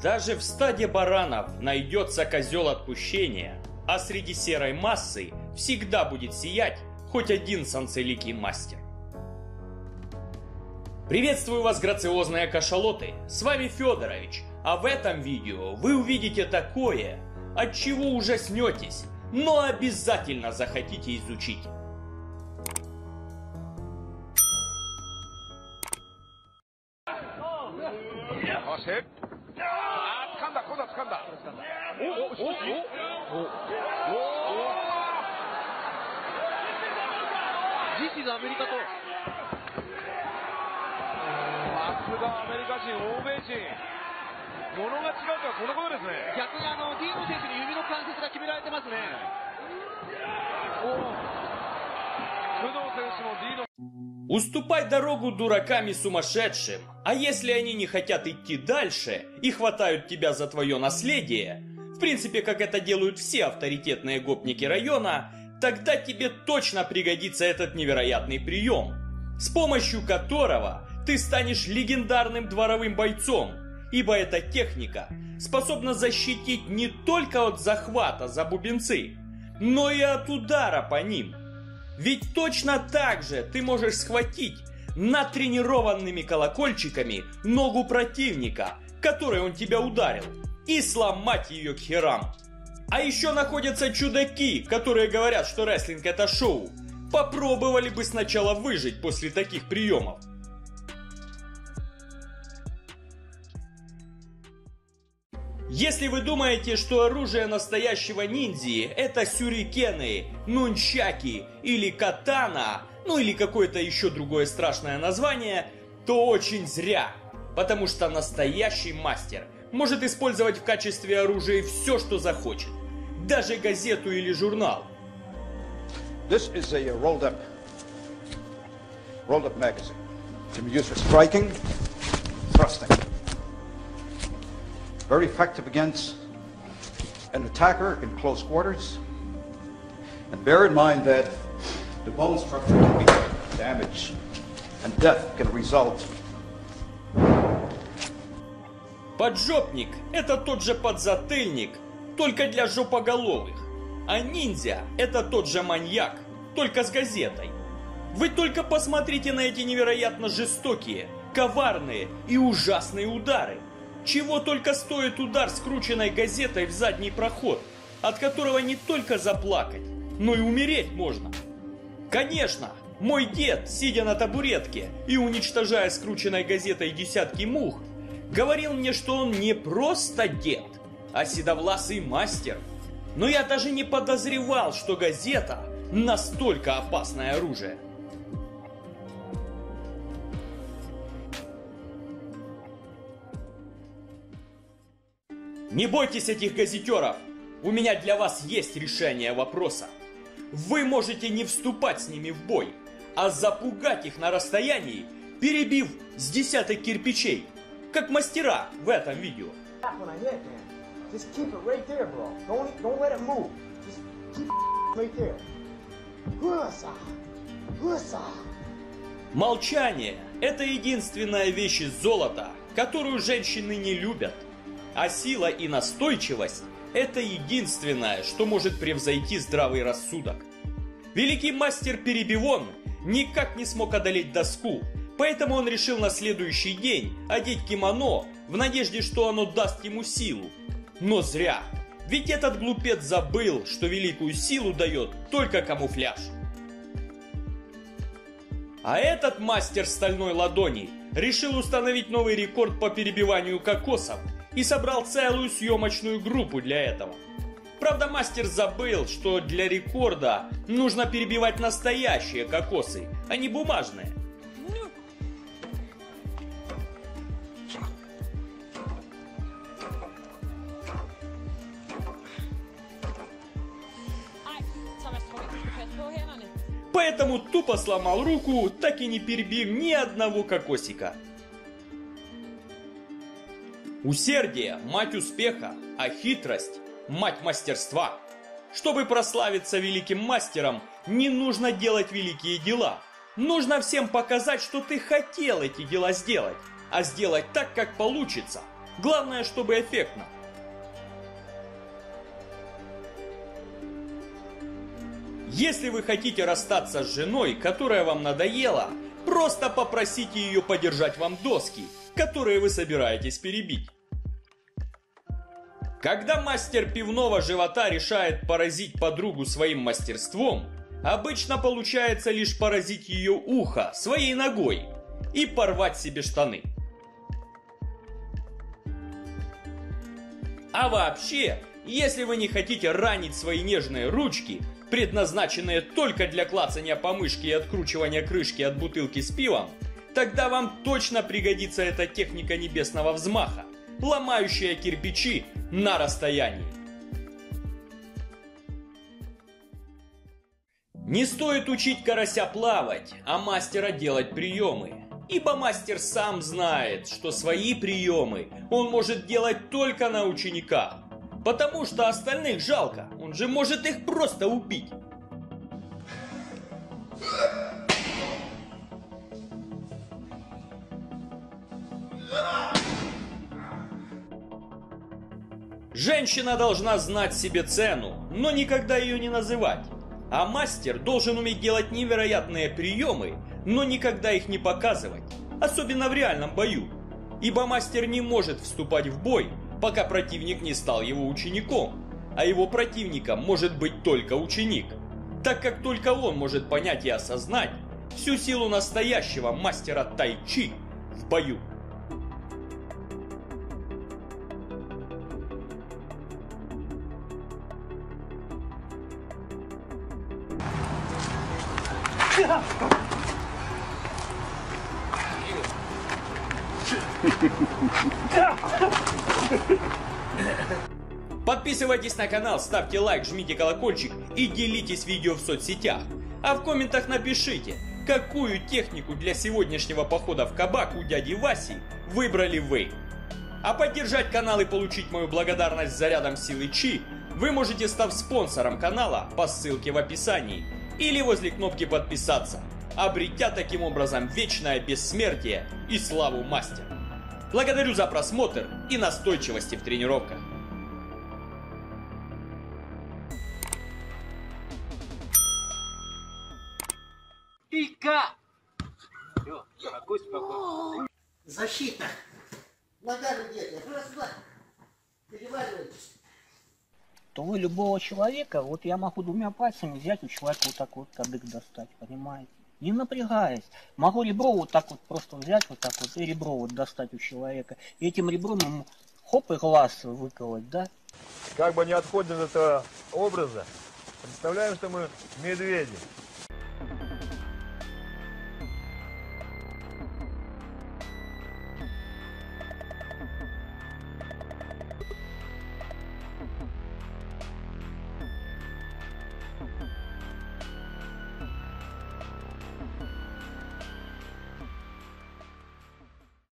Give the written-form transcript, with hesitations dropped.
Даже в стаде баранов найдется козел отпущения, а среди серой массы всегда будет сиять хоть один солнцеликий мастер. Приветствую вас, грациозные кашалоты, с вами Федорович, а в этом видео вы увидите такое, от чего ужаснетесь, но обязательно захотите изучить. Уступай дорогу дуракам и сумасшедшим, а если они не хотят идти дальше и хватают тебя за твое наследие, в принципе, как это делают все авторитетные гопники района, тогда тебе точно пригодится этот невероятный прием, с помощью которого ты станешь легендарным дворовым бойцом, ибо эта техника способна защитить не только от захвата за бубенцы, но и от удара по ним. Ведь точно так же ты можешь схватить натренированными колокольчиками ногу противника, которой он тебя ударил, и сломать ее к херам. А еще находятся чудаки, которые говорят, что рестлинг это шоу. Попробовали бы сначала выжить после таких приемов. Если вы думаете, что оружие настоящего ниндзя это сюрикены, нунчаки или катана, ну или какое-то еще другое страшное название, то очень зря. Потому что настоящий мастер может использовать в качестве оружия все, что захочет. Даже газету или журнал. This is a rolled up magazine. It can be used for striking, thrusting. Very effective against an attacker in close quarters. And bear in mind that the bone structure can be damaged and death can result. Поджопник – это тот же подзатыльник, только для жопоголовых. А ниндзя – это тот же маньяк, только с газетой. Вы только посмотрите на эти невероятно жестокие, коварные и ужасные удары. Чего только стоит удар скрученной газетой в задний проход, от которого не только заплакать, но и умереть можно. Конечно, мой дед, сидя на табуретке и уничтожая скрученной газетой десятки мух, говорил мне, что он не просто дед, а седовласый мастер. Но я даже не подозревал, что газета настолько опасное оружие. Не бойтесь этих газетеров, у меня для вас есть решение вопроса. Вы можете не вступать с ними в бой, а запугать их на расстоянии, перебив с десяток кирпичей, как мастера в этом видео. Молчание – это единственная вещь из золота, которую женщины не любят. А сила и настойчивость – это единственное, что может превзойти здравый рассудок. Великий мастер Перебивон никак не смог одолеть доску, поэтому он решил на следующий день одеть кимоно в надежде, что оно даст ему силу. Но зря, ведь этот глупец забыл, что великую силу дает только камуфляж. А этот мастер стальной ладони решил установить новый рекорд по перебиванию кокосов и собрал целую съемочную группу для этого. Правда, мастер забыл, что для рекорда нужно перебивать настоящие кокосы, а не бумажные. Поэтому тупо сломал руку, так и не перебив ни одного кокосика. Усердие – мать успеха, а хитрость – мать мастерства. Чтобы прославиться великим мастером, не нужно делать великие дела. Нужно всем показать, что ты хотел эти дела сделать, а сделать так, как получится. Главное, чтобы эффектно. Если вы хотите расстаться с женой, которая вам надоела, просто попросите ее подержать вам доски, которые вы собираетесь перебить. Когда мастер пивного живота решает поразить подругу своим мастерством, обычно получается лишь поразить ее ухо своей ногой и порвать себе штаны. А вообще, если вы не хотите ранить свои нежные ручки, предназначенные только для клацания по мышке и откручивания крышки от бутылки с пивом, тогда вам точно пригодится эта техника небесного взмаха, ломающая кирпичи на расстоянии. Не стоит учить карася плавать, а мастера делать приемы, ибо мастер сам знает, что свои приемы он может делать только на учениках, потому что остальных жалко, он же может их просто убить. Женщина должна знать себе цену, но никогда ее не называть. А мастер должен уметь делать невероятные приемы, но никогда их не показывать, особенно в реальном бою. Ибо мастер не может вступать в бой, пока противник не стал его учеником, а его противником может быть только ученик, так как только он может понять и осознать всю силу настоящего мастера тай-чи в бою. Подписывайтесь на канал, ставьте лайк, жмите колокольчик и делитесь видео в соцсетях. А в комментах напишите, какую технику для сегодняшнего похода в кабак у дяди Васи выбрали вы. А поддержать канал и получить мою благодарность зарядом силы Чи вы можете, став спонсором канала по ссылке в описании или возле кнопки подписаться, обретя таким образом вечное бессмертие и славу мастера. Благодарю за просмотр и настойчивости в тренировках. Пика! Все, спокойно. Защита. Нога где-то. Раз-два. Переваливайтесь. То вы любого человека, вот я могу двумя пальцами взять у человека вот так вот кадык достать, понимаете? Не напрягаясь. Могу ребро вот так вот просто взять вот так вот и ребро вот достать у человека. И этим ребром ему хоп и глаз выколоть, да? Как бы не отходим от этого образа, представляем, что мы медведи.